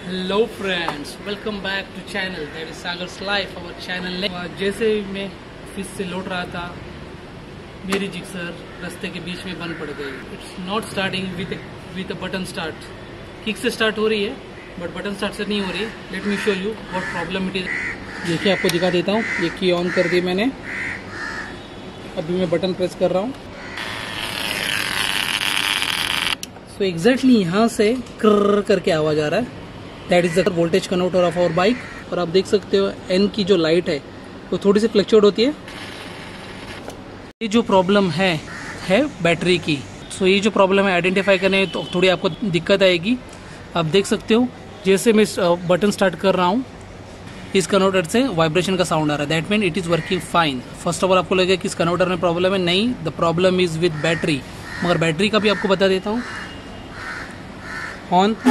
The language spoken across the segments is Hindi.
Hello friends, welcome back to channel that is Sagar's life. Our channel जैसे मैं ऑफिस से लौट रहा था, मेरी जिक्सर रास्ते के बीच में बंद पड़ गई। It's not starting with a button start. Kick से स्टार्ट हो रही है बट बटन स्टार्ट से नहीं हो रही। Let me show you what problem it is. देखिए, आपको दिखा देता हूँ। ये की ऑन कर दी मैंने, अभी मैं बटन प्रेस कर रहा हूँ। सो एग्जैक्टली यहाँ से कर करके आवाज आ रहा है। That is the voltage converter of our bike. और आप देख सकते हो एन की जो लाइट है वो थोड़ी सी फ्लक्चुएट होती है। ये जो प्रॉब्लम है बैटरी की। सो ये जो प्रॉब्लम है आइडेंटिफाई करने में तो थोड़ी आपको दिक्कत आएगी। आप देख सकते हो जैसे मैं बटन स्टार्ट कर रहा हूँ, इस कन्वर्टर से वाइब्रेशन का साउंड आ रहा है। That mean it is working fine. First of all आपको लगेगा कि इस कन्वर्टर में प्रॉब्लम है, नहीं, the problem is with battery. मगर बैटरी का भी आपको बता देता हूँ। ऑन,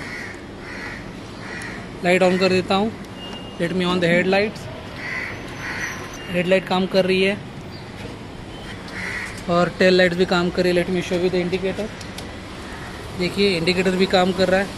लाइट ऑन कर देता हूँ। Let me on the headlights. Headlight काम कर रही है और टेल लाइट्स भी काम कर रही है। Let me show you the indicator. देखिए, इंडिकेटर भी काम कर रहा है।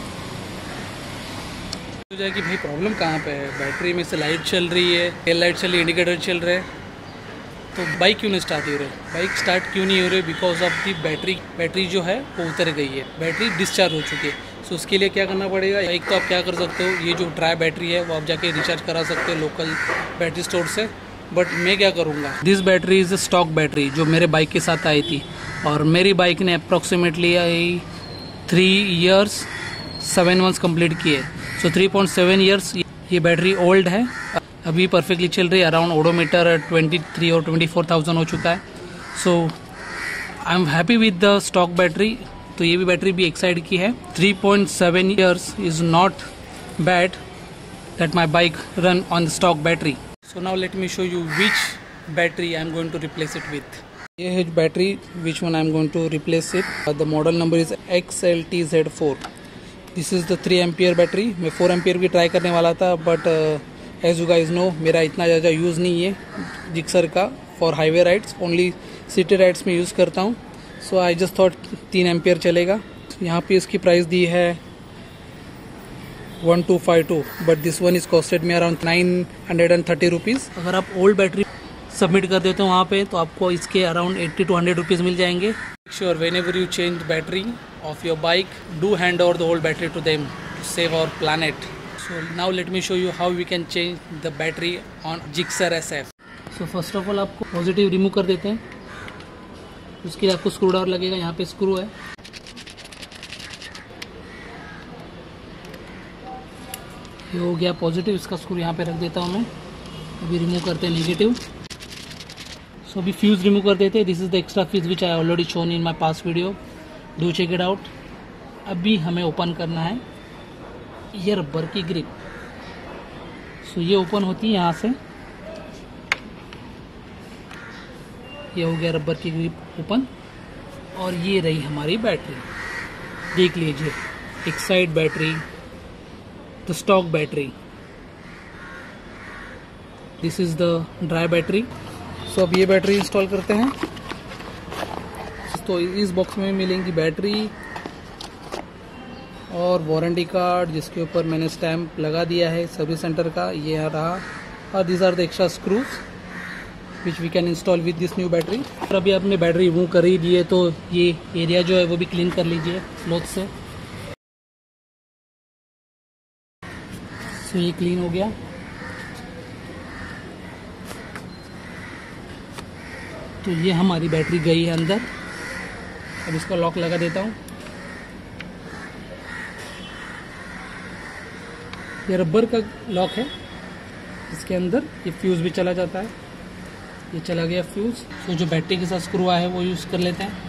हो जाए कि भाई प्रॉब्लम कहाँ पे है। बैटरी में से लाइट चल रही है, टेल लाइट चल रही है, इंडिकेटर चल रहे हैं, तो बाइक क्यों नहीं स्टार्ट हो रही? बाइक स्टार्ट क्यों नहीं हो रही? बिकॉज ऑफ दी बैटरी जो है वो उतर गई है, बैटरी डिस्चार्ज हो चुकी है। सो उसके लिए क्या करना पड़ेगा? एक तो आप क्या कर सकते हो, ये जो ड्राई बैटरी है वो आप जाके रिचार्ज करा सकते हो लोकल बैटरी स्टोर से। बट मैं क्या करूँगा, this battery is stock battery जो मेरे बाइक के साथ आई थी। और मेरी बाइक ने अप्रॉक्सीमेटली 3 years 7 months कंप्लीट किए। सो 3.7 years ये बैटरी ओल्ड है, अभी परफेक्टली चल रही है। अराउंड ओडोमीटर 23 और 24,000 हो चुका है। So I am happy with the stock battery. तो ये भी बैटरी भी एक साइड की है। 3.7 years is not bad that my bike run on the stock battery. So now let me show you which battery I am going to replace it with. ये है battery which one I am going to replace it. The model number is XLTZ4। This is the 3 ampere battery. मैं 4 एम्पियर भी ट्राई करने वाला था, but as you guys know मेरा इतना ज़्यादा यूज़ नहीं है जिक्सर का for highway rides. Only city rides में यूज़ करता हूँ। So I just thought 3 ampere चलेगा। यहाँ पे इसकी प्राइस दी है 1252, but this one is costed में अराउंड 930 रुपीज़। अगर आप ओल्ड बैटरी सबमिट कर देते हो वहाँ पे तो आपको इसके अराउंड 80 to 100 रुपीज़ मिल जाएंगे। Sure whenever you change battery of your bike, do hand over the old battery to them to save our planet. So now let me show you how we can change the battery on Gixxer SF. So first of all आपको पॉजिटिव रिमूव कर देते हैं। उसके लिए आपको स्क्रू ड्राइवर लगेगा। यहाँ पे स्क्रू है। ये हो गया पॉजिटिव। इसका स्क्रू यहाँ पे रख देता हूँ मैं। अभी रिमूव करते हैं नेगेटिव। सो अभी फ्यूज रिमूव कर देते हैं। This is the extra fuse which I already shown in my past video. Do check it out. अभी हमें ओपन करना है ये रबर की ग्रिप। सो ये ओपन होती है यहाँ से। ये हो गया रबर की ग्रिप ओपन। और ये रही हमारी बैटरी। देख लीजिए, एक side battery, the stock battery. This is the dry battery. So अब ये बैटरी इंस्टॉल करते हैं। तो इस बॉक्स में मिलेंगी बैटरी और वारंटी कार्ड, जिसके ऊपर मैंने स्टैम्प लगा दिया है सर्विस सेंटर का। ये रहा। और these are the extra screws which we can install with this new battery. और अभी आपने बैटरी रिमूव कर ही दी है तो ये एरिया जो है वो भी क्लीन कर लीजिए क्लॉथ से। सो ये क्लीन हो गया। तो ये हमारी बैटरी गई है अंदर। अब इसका लॉक लगा देता हूँ। ये रबर का लॉक है। इसके अंदर ये फ्यूज भी चला जाता है। ये चला गया फ्यूज। तो जो बैटरी के साथ स्क्रू है वो यूज़ कर लेते हैं।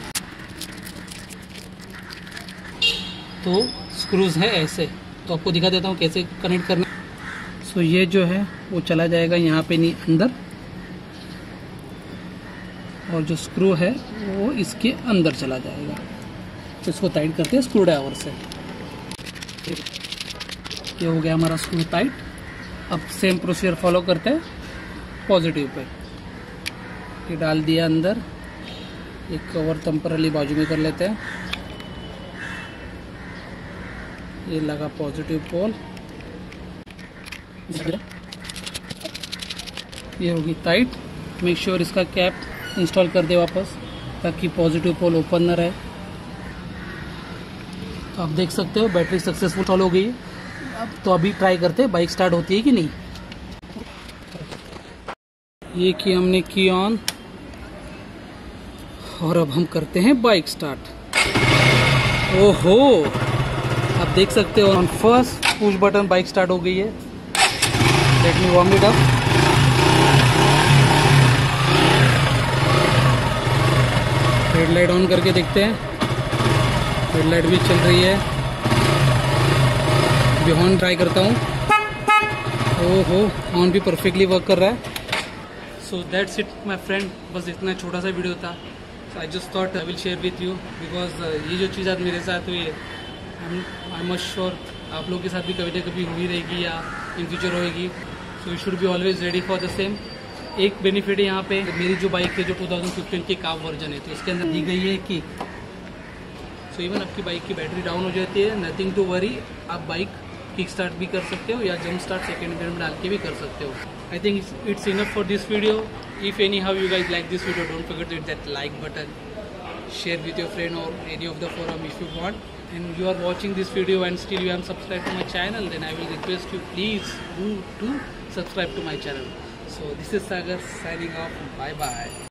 तो स्क्रूज है ऐसे। तो आपको दिखा देता हूँ कैसे कनेक्ट करना। सो ये जो है वो चला जाएगा यहाँ पे नहीं अंदर, और जो स्क्रू है वो इसके अंदर चला जाएगा। तो इसको टाइट करते हैं स्क्रू ड्राइवर से। ये हो गया हमारा स्क्रू टाइट। अब सेम प्रोसीजर फॉलो करते हैं पॉजिटिव पे। ये डाल दिया अंदर। एक कवर टेम्परली बाजू में कर लेते हैं। ये लगा पॉजिटिव पोल, ये होगी टाइट। मेक श्योर इसका कैप इंस्टॉल कर दे वापस, ताकि पॉजिटिव पोल ओपन न रहे। तो आप देख सकते हो बैटरी सक्सेसफुल इंस्टॉल हो गई है। अब तो अभी ट्राई करते हैं बाइक स्टार्ट होती है कि नहीं। ये की हमने की ऑन, और अब हम करते हैं बाइक स्टार्ट। ओहो, आप देख सकते हो on first push button bike start हो गई है। Let me warm it up. Headlight on करके देखते हैं, हेडलाइट भी चल रही है। अभी हॉर्न ट्राई करता हूँ। ओहो, हॉर्न भी परफेक्टली वर्क कर रहा है। So that's it my friend, बस इतना छोटा सा वीडियो था। I just thought I will share with you, because ये जो चीज़ आज मेरे साथ हुई है, आई एम श्योर आप लोगों के साथ भी कभी ना कभी हुई रहेगी या इन फ्यूचर होएगी। So you should be always ready for the same. एक बेनिफिट है यहाँ पे, मेरी जो बाइक है जो 2015 की काफ वर्जन है, तो इसके अंदर दी गई है कि सो इवन आपकी बाइक की बैटरी डाउन हो जाती है, नथिंग टू वरी, आप बाइक किक स्टार्ट भी कर सकते हो या जंप स्टार्ट सेकेंड गियर में डाल के भी कर सकते हो। I think it's enough for this video. If anyhow you guys like this video, don't forget to hit that like button, share with your friend or any of the forum if you want, and you are watching this video and still you haven't subscribed to my channel, then I will request you please do subscribe to my channel. So this is Sagar signing off. Bye bye.